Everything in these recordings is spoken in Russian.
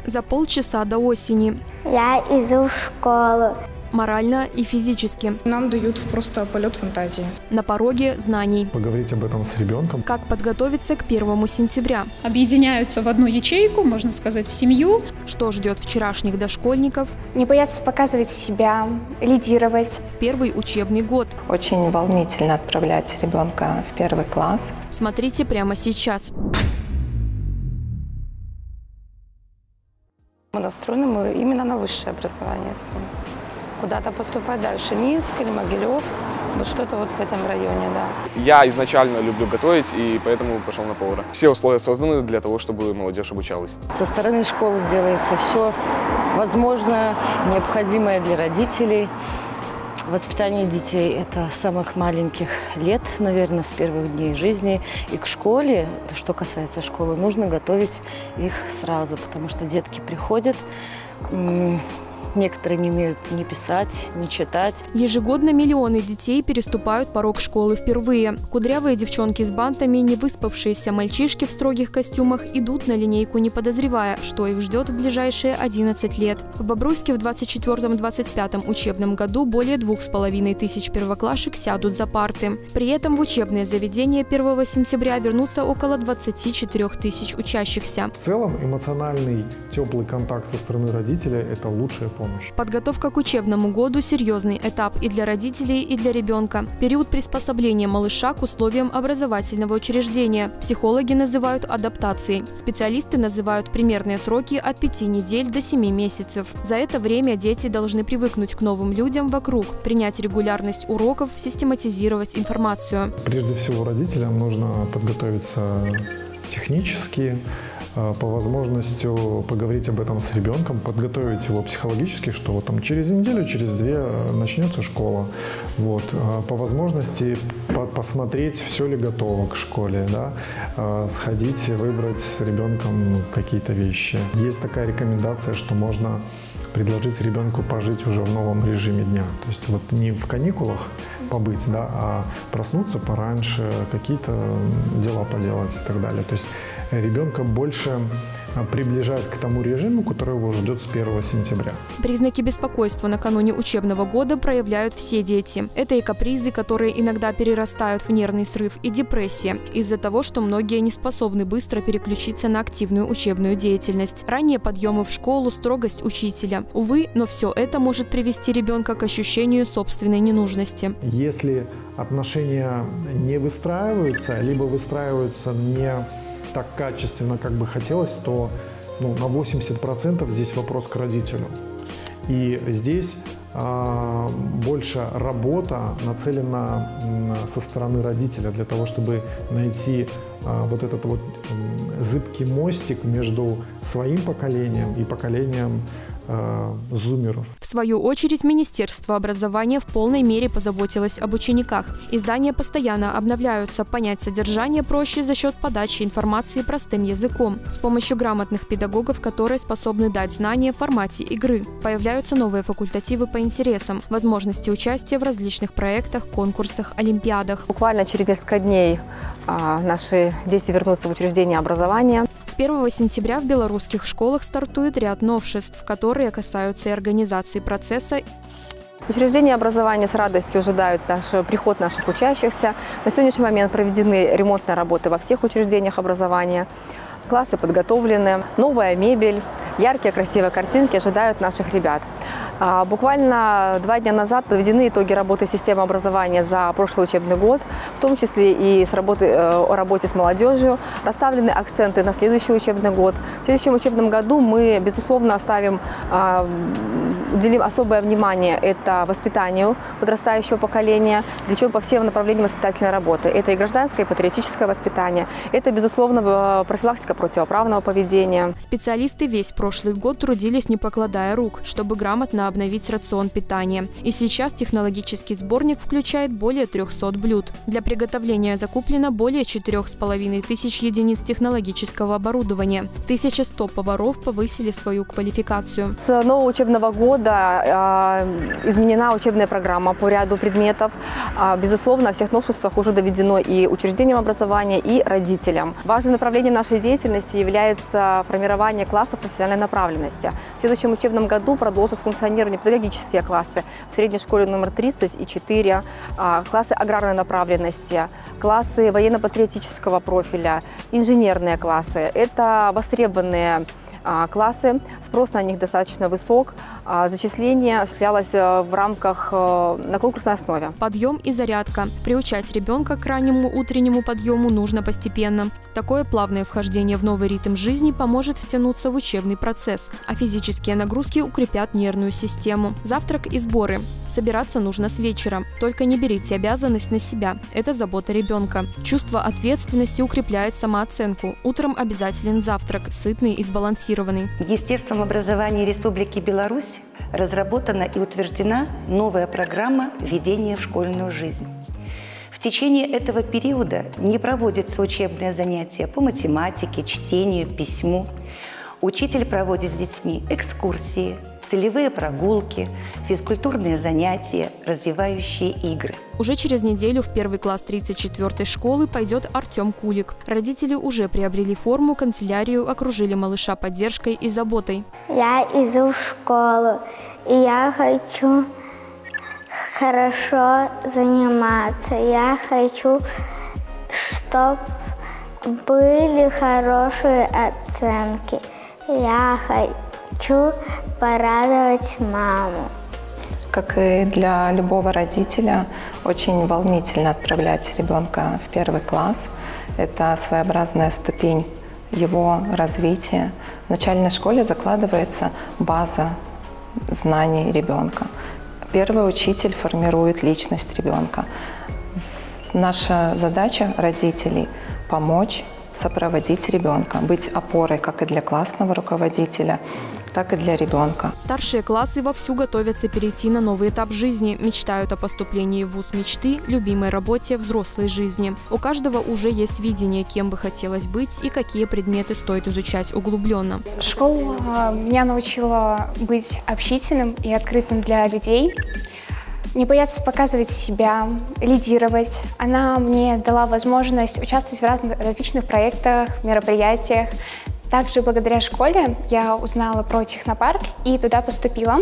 За полчаса до осени. Я иду в школу. Морально и физически. Нам дают просто полет фантазии. На пороге знаний. Поговорить об этом с ребенком. Как подготовиться к 1 сентября. Объединяются в одну ячейку, можно сказать, в семью. Что ждет вчерашних дошкольников. Не бояться показывать себя, лидировать. В первый учебный год. Очень волнительно отправлять ребенка в 1 класс. Смотрите прямо сейчас. Мы настроены именно на высшее образование. Куда-то поступать дальше. Минск или Могилев. Вот что-то вот в этом районе, да. Я изначально люблю готовить, и поэтому пошел на повара. Все условия созданы для того, чтобы молодежь обучалась. Со стороны школы делается все возможное, необходимое для родителей. Воспитание детей – это с самых маленьких лет, наверное, с первых дней жизни. И к школе, что касается школы, нужно готовить их сразу, потому что детки приходят, некоторые не умеют ни писать, ни читать. Ежегодно миллионы детей переступают порог школы впервые. Кудрявые девчонки с бантами, невыспавшиеся мальчишки в строгих костюмах идут на линейку, не подозревая, что их ждет в ближайшие 11 лет. В Бобруйске в 24-25 учебном году более 2500 первоклашек сядут за парты. При этом в учебное заведение 1 сентября вернутся около 24 тысяч учащихся. В целом эмоциональный теплый контакт со стороны родителей – это лучшая помощь. Подготовка к учебному году – серьезный этап и для родителей, и для ребенка. Период приспособления малыша к условиям образовательного учреждения. Психологи называют адаптацией. Специалисты называют примерные сроки от 5 недель до 7 месяцев. За это время дети должны привыкнуть к новым людям вокруг, принять регулярность уроков, систематизировать информацию. Прежде всего родителям нужно подготовиться технически, по возможности поговорить об этом с ребенком, подготовить его психологически, что вот там через неделю, через 2 начнется школа. Вот. По возможности посмотреть, все ли готово к школе, да? Сходить, выбрать с ребенком какие-то вещи. Есть такая рекомендация, что можно предложить ребенку пожить уже в новом режиме дня. То есть вот не в каникулах побыть, да, а проснуться пораньше, какие-то дела поделать и так далее. То есть ребенка больше приближать к тому режиму, который его ждет с 1 сентября. Признаки беспокойства накануне учебного года проявляют все дети. Это и капризы, которые иногда перерастают в нервный срыв, и депрессия, из-за того, что многие не способны быстро переключиться на активную учебную деятельность. Ранние подъемы в школу, строгость учителя. Увы, но все это может привести ребенка к ощущению собственной ненужности. Если отношения не выстраиваются, либо выстраиваются не так качественно, как бы хотелось, то на 80% здесь вопрос к родителю. И здесь больше работа нацелена со стороны родителя для того, чтобы найти вот этот вот зыбкий мостик между своим поколением и поколением зумеров. В свою очередь, Министерство образования в полной мере позаботилось об учениках. Издания постоянно обновляются, понять содержание проще за счет подачи информации простым языком, с помощью грамотных педагогов, которые способны дать знания в формате игры. Появляются новые факультативы по интересам, возможности участия в различных проектах, конкурсах, олимпиадах. Буквально через несколько дней наши дети вернутся в учреждение образования. С 1 сентября в белорусских школах стартует ряд новшеств, которые касаются и организации процесса. Учреждения образования с радостью ожидают приход наших учащихся. На сегодняшний момент проведены ремонтные работы во всех учреждениях образования. Классы подготовлены, новая мебель, яркие красивые картинки ожидают наших ребят. Буквально 2 дня назад подведены итоги работы системы образования за прошлый учебный год, в том числе и о работе с молодежью. Расставлены акценты на следующий учебный год. В следующем учебном году мы, безусловно, уделим особое внимание это воспитанию подрастающего поколения, причем по всем направлениям воспитательной работы. Это и гражданское, и патриотическое воспитание, это, безусловно, профилактика противоправного поведения. Специалисты весь прошлый год трудились, не покладая рук, чтобы грамотно обновить рацион питания. И сейчас технологический сборник включает более 300 блюд. Для приготовления закуплено более 4500 единиц технологического оборудования. 1100 поваров повысили свою квалификацию. С нового учебного года изменена учебная программа по ряду предметов. Безусловно, о всех новшествах уже доведено и учреждениям образования, и родителям. Важным направлением нашей деятельности является формирование классов профессиональной аграрной направленности. В следующем учебном году продолжат функционирование педагогические классы в средней школе номер 30 и 4, классы аграрной направленности, классы военно-патриотического профиля, инженерные классы. Это востребованные классы, спрос на них достаточно высок. Зачисление осуществлялось в рамках на конкурсной основе. Подъем и зарядка. Приучать ребенка к раннему утреннему подъему нужно постепенно. Такое плавное вхождение в новый ритм жизни поможет втянуться в учебный процесс, а физические нагрузки укрепят нервную систему. Завтрак и сборы. Собираться нужно с вечера. Только не берите обязанность на себя. Это забота ребенка. Чувство ответственности укрепляет самооценку. Утром обязателен завтрак, сытный и сбалансированный. Министерством образования Республики Беларусь разработана и утверждена новая программа введения в школьную жизнь. В течение этого периода не проводятся учебные занятия по математике, чтению, письму. Учитель проводит с детьми экскурсии, целевые прогулки, физкультурные занятия, развивающие игры. Уже через неделю в первый класс 34-й школы пойдет Артем Кулик. Родители уже приобрели форму, канцелярию, окружили малыша поддержкой и заботой. Я иду в школу, и я хочу хорошо заниматься. Я хочу, чтобы были хорошие оценки. Я хочу порадовать маму. Как и для любого родителя, очень волнительно отправлять ребенка в первый класс. Это своеобразная ступень его развития. В начальной школе закладывается база знаний ребенка. Первый учитель формирует личность ребенка. Наша задача родителей – помочь, сопроводить ребенка, быть опорой как и для классного руководителя, так и для ребенка. Старшие классы вовсю готовятся перейти на новый этап жизни, мечтают о поступлении в вуз мечты, любимой работе, взрослой жизни. У каждого уже есть видение, кем бы хотелось быть и какие предметы стоит изучать углубленно. Школа меня научила быть общительным и открытым для людей, не бояться показывать себя, лидировать. Она мне дала возможность участвовать в различных проектах, мероприятиях. Также благодаря школе я узнала про технопарк и туда поступила.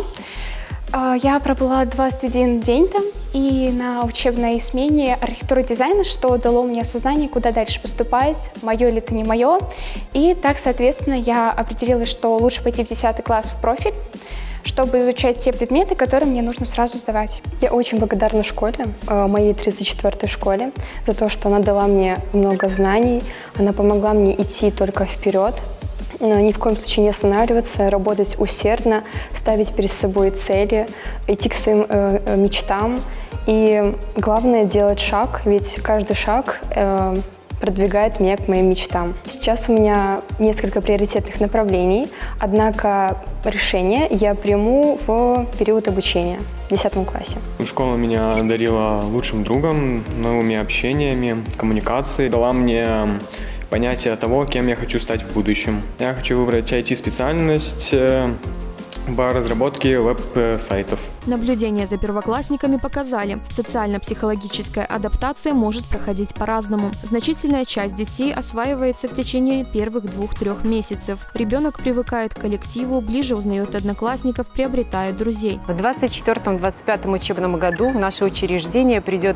Я пробыла 21 день там и на учебной смене архитектуры и дизайна, что дало мне осознание, куда дальше поступать, мое или это не мое. И так, соответственно, я определилась, что лучше пойти в 10 класс в профиль, чтобы изучать те предметы, которые мне нужно сразу сдавать. Я очень благодарна школе, моей 34-й школе, за то, что она дала мне много знаний, она помогла мне идти только вперед, ни в коем случае не останавливаться, работать усердно, ставить перед собой цели, идти к своим мечтам. И главное — делать шаг, ведь каждый шаг продвигает меня к моим мечтам. Сейчас у меня несколько приоритетных направлений, однако решение я приму в период обучения в 10 классе. Школа меня одарила лучшим другом, новыми общениями, коммуникацией, дала мне понятие того, кем я хочу стать в будущем. Я хочу выбрать IT-специальность по разработке веб-сайтов. Наблюдения за первоклассниками показали, социально-психологическая адаптация может проходить по-разному. Значительная часть детей осваивается в течение первых 2-3 месяцев. Ребенок привыкает к коллективу, ближе узнает одноклассников, приобретает друзей. В 2024-2025 учебном году в наше учреждение придет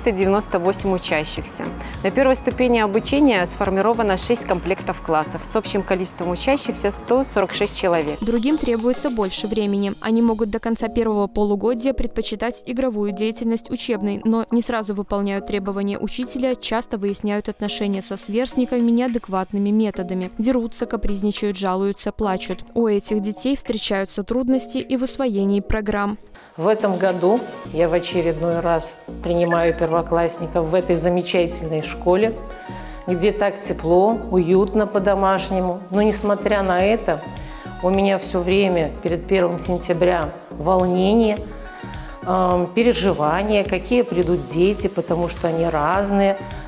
398 учащихся. На первой ступени обучения сформировано 6 комплектов классов с общим количеством учащихся 146 человек. Другим требуется больше времени. Они могут до конца первого полугодия предпочитать игровую деятельность учебной, но не сразу выполняют требования учителя, часто выясняют отношения со сверстниками неадекватными методами. Дерутся, капризничают, жалуются, плачут. У этих детей встречаются трудности и в усвоении программ. В этом году я в очередной раз принимаю первоклассников в этой замечательной школе, где так тепло, уютно по-домашнему. Но несмотря на это, у меня все время перед 1 сентября волнение, переживания, какие придут дети, потому что они разные.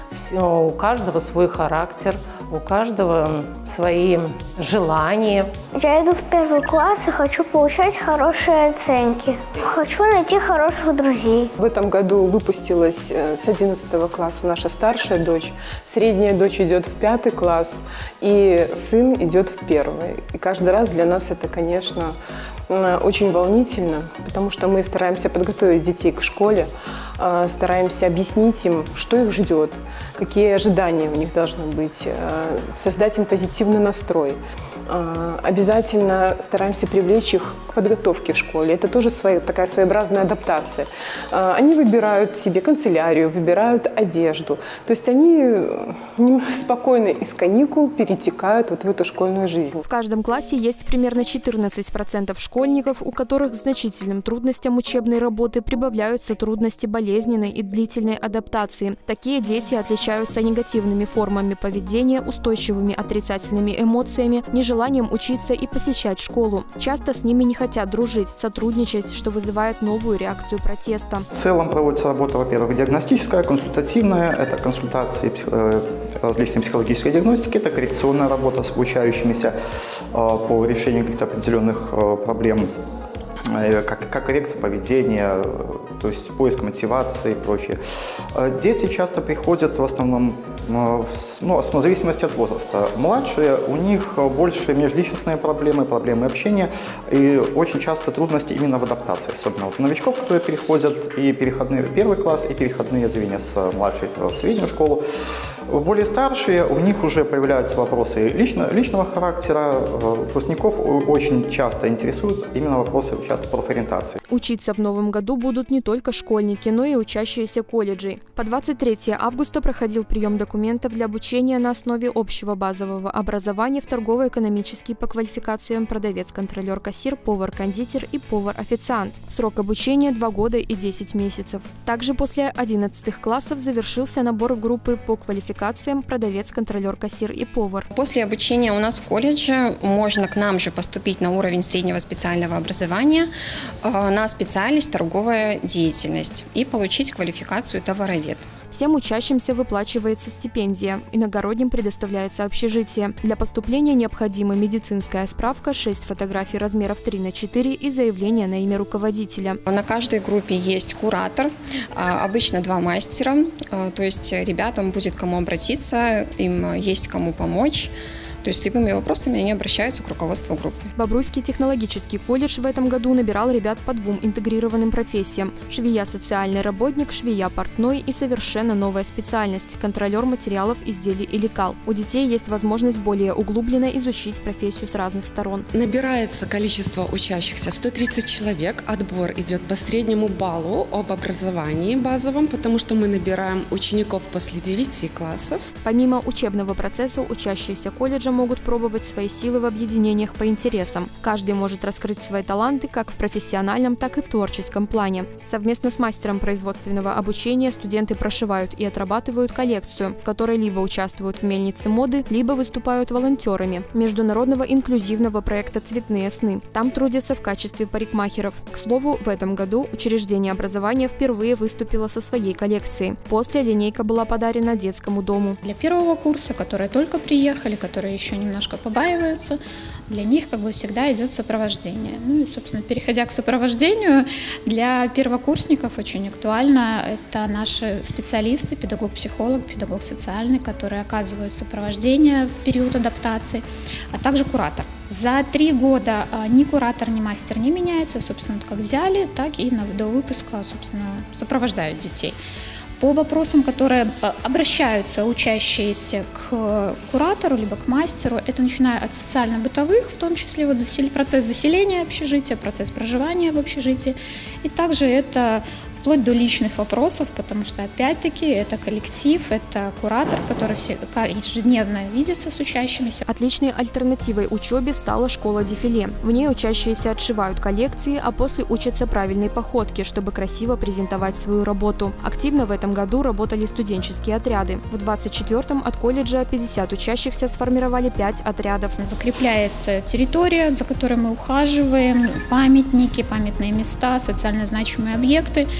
У каждого свой характер, у каждого свои желания. Я иду в 1 класс и хочу получать хорошие оценки. Хочу найти хороших друзей. В этом году выпустилась с 11 класса наша старшая дочь. Средняя дочь идет в 5 класс, и сын идет в 1. И каждый раз для нас это, конечно, очень волнительно, потому что мы стараемся подготовить детей к школе, стараемся объяснить им, что их ждет, какие ожидания у них должны быть, создать им позитивный настрой. Обязательно стараемся привлечь их к подготовке в школе. Это тоже такая своеобразная адаптация. Они выбирают себе канцелярию, выбирают одежду. То есть они спокойно из каникул перетекают вот в эту школьную жизнь. В каждом классе есть примерно 14% школьников, у которых к значительным трудностям учебной работы прибавляются трудности болезненной и длительной адаптации. Такие дети отличаются негативными формами поведения, устойчивыми отрицательными эмоциями, нежеланием учиться и посещать школу. Часто с ними не хотят дружить, сотрудничать, что вызывает новую реакцию протеста. В целом проводится работа, во-первых, диагностическая, консультативная. Это консультации различной психологической диагностики, это коррекционная работа с обучающимися по решению каких-то определенных проблем, как коррекция поведения, то есть поиск мотивации и прочее. Дети часто приходят в основном, в зависимости от возраста. Младшие, у них больше межличностные проблемы, проблемы общения и очень часто трудности именно в адаптации, особенно у новичков, которые переходят и переходные в 1 класс, и переходные звенья с младшей в среднюю школу. Более старшие, у них уже появляются вопросы личного характера. Выпускников очень часто интересуют именно вопросы часто профориентации. Учиться в новом году будут не только школьники, но и учащиеся колледжей. По 23 августа проходил прием документов для обучения на основе общего базового образования в торгово-экономический по квалификациям продавец-контролер-кассир, повар-кондитер и повар-официант. Срок обучения 2 года и 10 месяцев. Также после 11 классов завершился набор в группы по квалификациям продавец, контролер, кассир и повар. После обучения у нас в колледже можно к нам же поступить на уровень среднего специального образования на специальность торговая деятельность и получить квалификацию товаровед. Всем учащимся выплачивается стипендия. Иногородним предоставляется общежитие. Для поступления необходима медицинская справка, 6 фотографий размеров 3×4 и заявление на имя руководителя. На каждой группе есть куратор, обычно 2 мастера, то есть ребятам будет кому обратиться, им есть кому помочь. То есть с любыми вопросами они обращаются к руководству группы. Бобруйский технологический колледж в этом году набирал ребят по 2 интегрированным профессиям. Швея-социальный работник, швея-портной и совершенно новая специальность – контролер материалов, изделий и лекал. У детей есть возможность более углубленно изучить профессию с разных сторон. Набирается количество учащихся 130 человек. Отбор идет по среднему баллу об образовании базовом, потому что мы набираем учеников после 9 классов. Помимо учебного процесса, учащиеся колледжа могут пробовать свои силы в объединениях по интересам. Каждый может раскрыть свои таланты как в профессиональном, так и в творческом плане. Совместно с мастером производственного обучения студенты прошивают и отрабатывают коллекцию, в которой либо участвуют в мельнице моды, либо выступают волонтерами международного инклюзивного проекта «Цветные сны». Там трудятся в качестве парикмахеров. К слову, в этом году учреждение образования впервые выступило со своей коллекцией. После линейка была подарена детскому дому. Для 1 курса, которые только приехали, которые еще немножко побаиваются, для них всегда идет сопровождение. Ну и, собственно, переходя к сопровождению, для первокурсников очень актуально это наши специалисты, педагог-психолог, педагог социальный, которые оказывают сопровождение в период адаптации, а также куратор. За 3 года ни куратор, ни мастер не меняется, собственно, как взяли, так и до выпуска, собственно, сопровождают детей. По вопросам, которые обращаются учащиеся к куратору либо к мастеру, это начиная от социально-бытовых, в том числе процесс заселения общежития, процесс проживания в общежитии, и также это вплоть до личных вопросов, потому что, опять-таки, это коллектив, это куратор, который ежедневно видится с учащимися. Отличной альтернативой учебе стала школа дефиле. В ней учащиеся отшивают коллекции, а после учатся правильной походке, чтобы красиво презентовать свою работу. Активно в этом году работали студенческие отряды. В 24-м от колледжа 50 учащихся сформировали 5 отрядов. Закрепляется территория, за которой мы ухаживаем, памятники, памятные места, социально значимые объекты.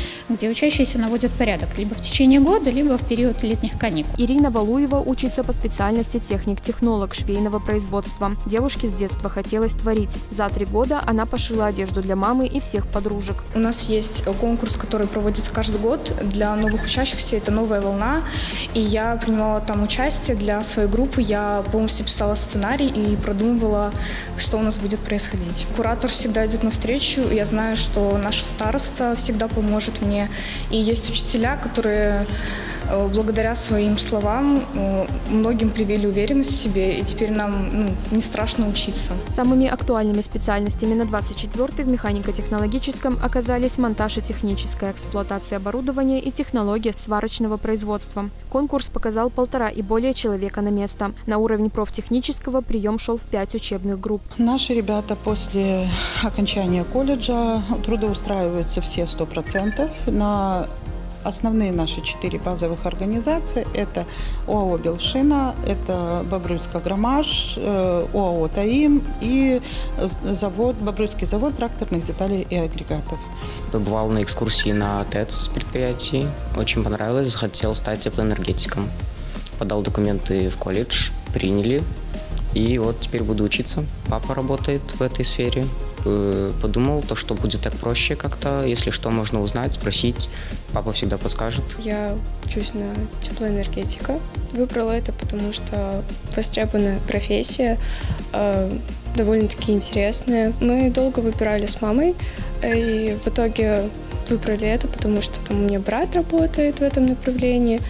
где учащиеся наводят порядок либо в течение года, либо в период летних каникул. Ирина Валуева учится по специальности техник-технолог швейного производства. Девушке с детства хотелось творить. За 3 года она пошила одежду для мамы и всех подружек. У нас есть конкурс, который проводится каждый год для новых учащихся. Это «Новая волна». И я принимала там участие для своей группы. Я полностью писала сценарий и продумывала, что у нас будет происходить. Куратор всегда идет навстречу. Я знаю, что наша староста всегда поможет мне. И есть учителя, которые благодаря своим словам многим привили уверенность в себе, и теперь нам не страшно учиться. Самыми актуальными специальностями на 24-й в механико-технологическом оказались монтаж и техническая эксплуатация оборудования и технология сварочного производства. Конкурс показал 1,5 и более человека на место. На уровне профтехнического прием шел в 5 учебных групп. Наши ребята после окончания колледжа трудоустраиваются все 100% на основные наши 4 базовых организации. Это ОАО «Белшина», это Бобруйск-Агромаш, ОАО «Таим» и Бобруйский завод тракторных деталей и агрегатов. Побывал на экскурсии на ТЭЦ предприятии. Очень понравилось, захотел стать теплоэнергетиком. Подал документы в колледж, приняли. И вот теперь буду учиться. Папа работает в этой сфере. Подумал, что будет так проще как-то. Если что, можно узнать, спросить. Папа всегда подскажет. Я учусь на теплоэнергетика. Выбрала это, потому что востребованная профессия, довольно-таки интересная. Мы долго выбирали с мамой, и в итоге выбрали это, потому что там у меня брат работает в этом направлении.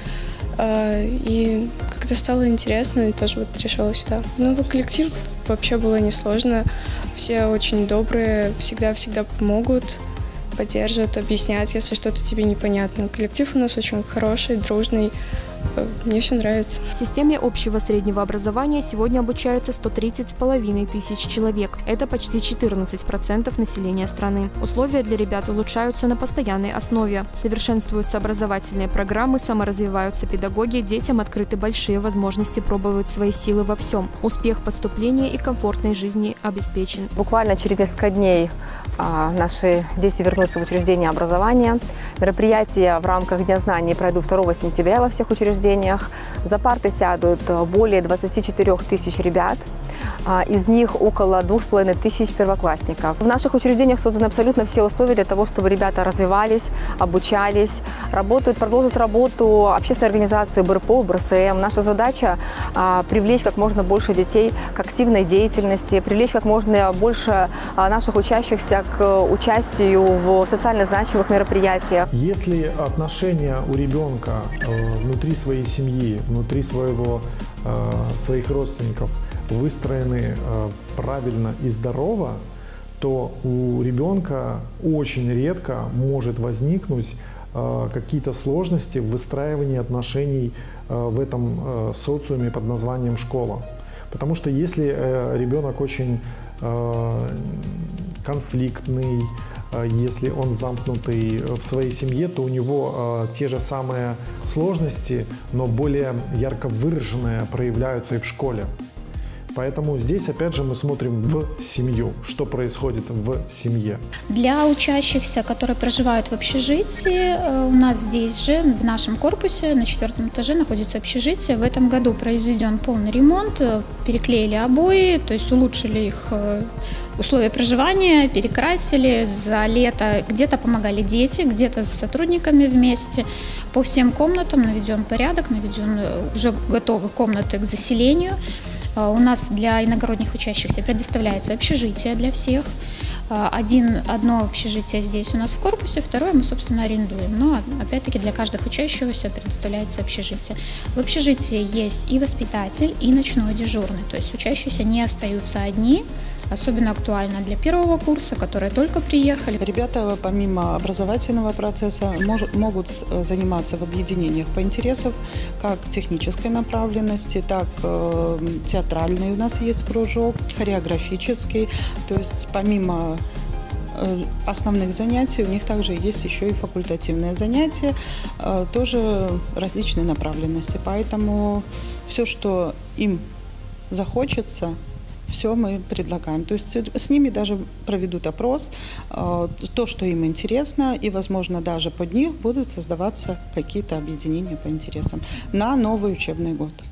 И как-то стало интересно, и тоже решила сюда. Новый коллектив вообще было несложно. Все очень добрые, всегда помогут, поддержат, объяснят, если что-то тебе непонятно. Коллектив у нас очень хороший, дружный. Мне все нравится. В системе общего среднего образования сегодня обучаются 130,5 тысяч человек. Это почти 14% населения страны. Условия для ребят улучшаются на постоянной основе. Совершенствуются образовательные программы, саморазвиваются педагоги, детям открыты большие возможности пробовать свои силы во всем. Успех поступления и комфортной жизни обеспечен. Буквально через несколько дней наши дети вернутся в учреждение образования. Мероприятия в рамках Дня знаний пройдут 2 сентября во всех учреждениях. За парты сядут более 24 тысяч ребят. Из них около 2500 первоклассников. В наших учреждениях созданы абсолютно все условия для того, чтобы ребята развивались, обучались, продолжат работу общественной организации БРПО, БРСМ. Наша задача привлечь как можно больше детей к активной деятельности, привлечь как можно больше наших учащихся к участию в социально значимых мероприятиях. Если отношения у ребенка внутри своей семьи, внутри своих родственников выстроены правильно и здорово, то у ребенка очень редко может возникнуть какие-то сложности в выстраивании отношений в этом социуме под названием школа. Потому что если ребенок очень конфликтный, если он замкнутый в своей семье, то у него те же самые сложности, но более ярко выраженные проявляются и в школе. Поэтому здесь, опять же, мы смотрим в семью, что происходит в семье. Для учащихся, которые проживают в общежитии, у нас здесь же, в нашем корпусе, на 4-м этаже находится общежитие. В этом году произведен полный ремонт, переклеили обои, то есть улучшили их условия проживания, перекрасили. За лето где-то помогали дети, где-то с сотрудниками вместе. По всем комнатам наведен порядок, уже готовы комнаты к заселению. У нас для иногородних учащихся предоставляется общежитие для всех. Одно общежитие здесь у нас в корпусе, второе мы, собственно, арендуем. Но, опять-таки, для каждого учащегося предоставляется общежитие. В общежитии есть и воспитатель, и ночной дежурный. То есть учащиеся не остаются одни. Особенно актуально для 1-го курса, которые только приехали. Ребята помимо образовательного процесса могут заниматься в объединениях по интересам, как технической направленности, так театральный у нас есть кружок, хореографический. То есть помимо основных занятий у них также есть еще и факультативные занятия, тоже различные направленности. Поэтому все, что им захочется, все мы предлагаем. То есть с ними даже проведут опрос, то, что им интересно, и, возможно, даже под них будут создаваться какие-то объединения по интересам на новый учебный год.